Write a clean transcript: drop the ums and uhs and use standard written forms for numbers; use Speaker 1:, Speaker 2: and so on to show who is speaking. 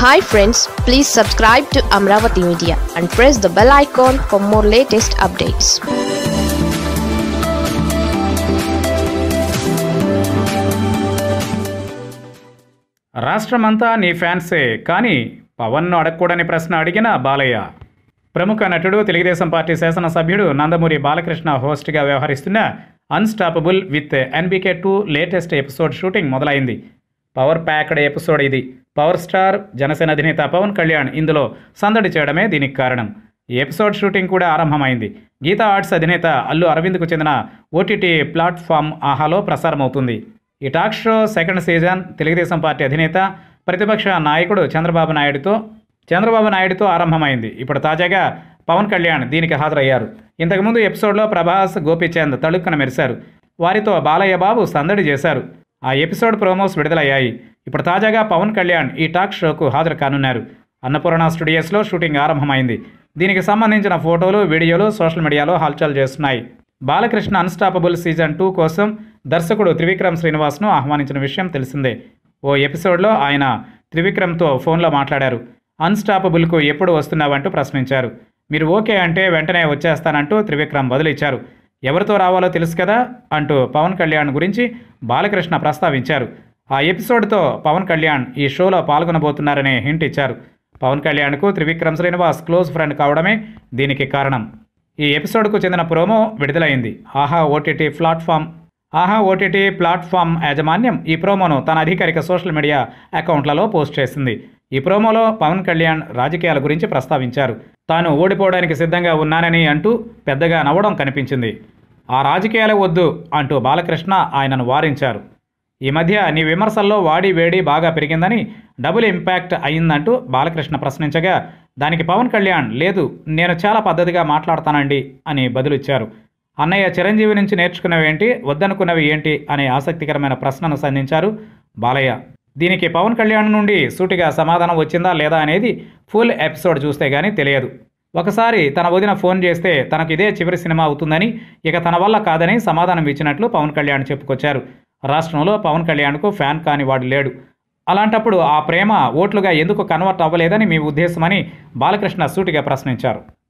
Speaker 1: Hi friends, please subscribe to Amaravathi Media and press the bell icon for more latest updates.
Speaker 2: రాష్ట్రమంతా నీ ఫ్యాన్సే కానీ పవన్ను అడగకూడని ప్రశ్న అడిగిన బాలయ్య. ప్రముఖ నటుడు తెలుగుదేశం పార్టీ శాసనసభ్యుడు నందమూరి బాలకృష్ణ హోస్ట్గా వ్యవహరిస్తున్న unstoppable with NBK2 latest episode shooting మొదలైంది. పవర్ ప్యాక్డ్ ఎపిసోడ్ ఇది. పవర్ స్టార్ జనసేన అధినేత పవన్ కళ్యాణ్ ఇందులో సందడి చేయడమే దీనికి కారణం. ఈ ఎపిసోడ్ షూటింగ్ కూడా ఆరంభమైంది. గీతా ఆర్ట్స్ అధినేత అల్లు అరవింద్కు చెందిన OTT ప్లాట్ఫామ్ ఆహాలో ప్రసారమవుతుంది. ఈ talk show second season Telugu Desam party అధినేత ప్రతిపక్ష నాయకుడు చంద్రబాబు నాయుడుతో ఆరంభమైంది. ఇప్పుడు తాజాగా పవన్ కళ్యాణ్ దీనికి హాజరయ్యారు. ఇంతకుముందు ఎపిసోడ్లో ప్రభాస్, గోపీచంద్ తళుక్కున మెరిశారు. వారితో బాలయ్య బాబు సందడి చేశారు. ఆ ఎపిసోడ్ ప్రోమోస్ విడుదలయ్యాయి. ఇప్పుడు తాజాగా పవన్ కళ్యాణ్ ఈ టాక్ షోకు హాజరు కానున్నారు. అన్నపూర్ణ స్టూడియోస్లో షూటింగ్ ఆరంభమైంది. దీనికి సంబంధించిన ఫోటోలు, వీడియోలు సోషల్ మీడియాలో హల్చల్ చేస్తున్నాయి. బాలకృష్ణ అన్స్టాపబుల్ సీజన్ 2 కోసం దర్శకుడు త్రివిక్రమ్ శ్రీనివాస్ను ఆహ్వానించిన విషయం తెలిసిందే. ఓ ఎపిసోడ్లో ఆయన త్రివిక్రమ్తో ఫోన్లో మాట్లాడారు. అన్స్టాపబుల్కు ఎప్పుడు వస్తున్నావంటూ ప్రశ్నించారు. మీరు ఓకే అంటే వెంటనే వచ్చేస్తానంటూ త్రివిక్రమ్ బదులిచ్చారు. ఎవరితో రావాలో తెలుసు కదా అంటూ పవన్ కళ్యాణ్ గురించి బాలకృష్ణ ప్రస్తావించారు. ఆ ఎపిసోడ్తో పవన్ కళ్యాణ్ ఈ షోలో పాల్గొనబోతున్నారనే హింట్ ఇచ్చారు. పవన్ కళ్యాణ్కు త్రివిక్రమ్ శ్రీనివాస్ క్లోజ్ ఫ్రెండ్ కావడమే దీనికి కారణం. ఈ ఎపిసోడ్కు చెందిన ప్రోమో విడుదలైంది. ఆహా ఓటీటీ ప్లాట్ఫామ్ యాజమాన్యం ఈ ప్రోమోను తన అధికారిక సోషల్ మీడియా అకౌంట్లలో పోస్ట్ చేసింది. ఈ ప్రోమోలో పవన్ కళ్యాణ్ రాజకీయాల గురించి ప్రస్తావించారు. తాను ఓడిపోవడానికి సిద్ధంగా ఉన్నానని అంటూ పెద్దగా నవ్వడం కనిపించింది. ఆ రాజకీయాలే వద్దు అంటూ బాలకృష్ణ ఆయనను వారించారు. ఈ మధ్య నీ విమర్శల్లో వాడి వేడి బాగా పెరిగిందని, డబుల్ ఇంపాక్ట్ అయిందంటూ బాలకృష్ణ ప్రశ్నించగా దానికి పవన్ కళ్యాణ్ లేదు, నేను చాలా పద్ధతిగా మాట్లాడతానండి అని బదులిచ్చారు. అన్నయ్య చిరంజీవి నుంచి నేర్చుకున్నవి ఏంటి, వద్దనుకున్నవి ఏంటి అనే ఆసక్తికరమైన ప్రశ్నను సంధించారు బాలయ్య. దీనికి పవన్ కళ్యాణ్ నుండి సూటిగా సమాధానం వచ్చిందా లేదా అనేది ఫుల్ ఎపిసోడ్ చూస్తే గానీ తెలియదు. ఒకసారి తన వదిన ఫోన్ చేస్తే తనకు ఇదే చివరి సినిమా అవుతుందని, ఇక తన వల్ల కాదని సమాధానం ఇచ్చినట్లు పవన్ కళ్యాణ్ చెప్పుకొచ్చారు. రాష్ట్రంలో పవన్ కళ్యాణ్కు ఫ్యాన్ కాని వాడు లేడు. అలాంటప్పుడు ఆ ప్రేమ ఓట్లుగా ఎందుకు కన్వర్ట్ అవ్వలేదని మీ ఉద్దేశమని బాలకృష్ణ సూటిగా ప్రశ్నించారు.